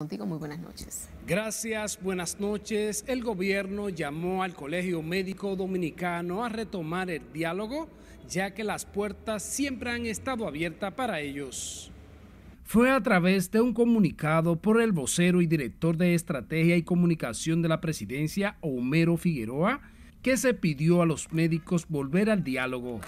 Contigo, muy buenas noches. Gracias, buenas noches. El gobierno llamó al Colegio Médico Dominicano a retomar el diálogo, ya que las puertas siempre han estado abiertas para ellos. Fue a través de un comunicado por el vocero y director de Estrategia y Comunicación de la Presidencia, Homero Figueroa, que se pidió a los médicos volver al diálogo.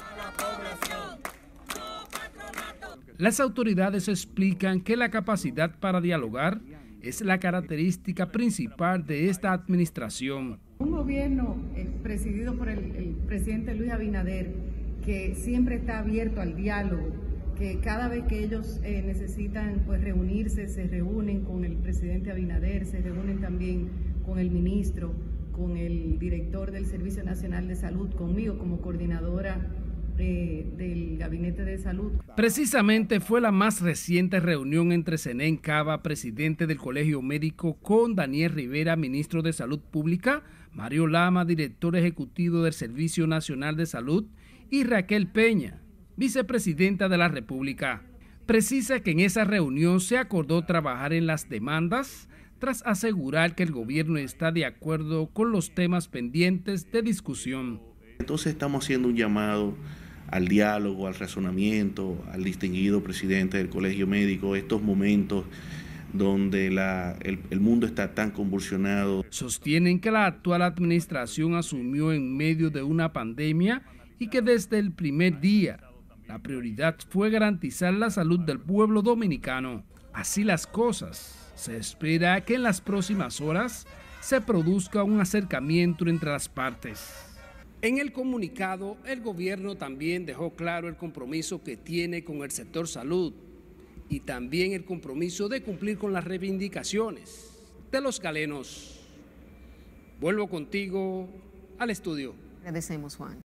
Las autoridades explican que la capacidad para dialogar es la característica principal de esta administración. Un gobierno presidido por el presidente Luis Abinader, que siempre está abierto al diálogo, que cada vez que ellos necesitan reunirse, se reúnen con el presidente Abinader, se reúnen también con el ministro, con el director del Servicio Nacional de Salud, conmigo como coordinadora del Gabinete de Salud. Precisamente fue la más reciente reunión entre Zenén Cava, presidente del Colegio Médico, con Daniel Rivera, ministro de Salud Pública, Mario Lama, director ejecutivo del Servicio Nacional de Salud, y Raquel Peña, vicepresidenta de la República. Precisa que en esa reunión se acordó trabajar en las demandas, tras asegurar que el gobierno está de acuerdo con los temas pendientes de discusión. Entonces estamos haciendo un llamado al diálogo, al razonamiento, al distinguido presidente del Colegio Médico, estos momentos donde el mundo está tan convulsionado. Sostienen que la actual administración asumió en medio de una pandemia y que desde el primer día la prioridad fue garantizar la salud del pueblo dominicano. Así las cosas, se espera que en las próximas horas se produzca un acercamiento entre las partes. En el comunicado, el gobierno también dejó claro el compromiso que tiene con el sector salud y también el compromiso de cumplir con las reivindicaciones de los galenos. Vuelvo contigo al estudio. Agradecemos, Juan.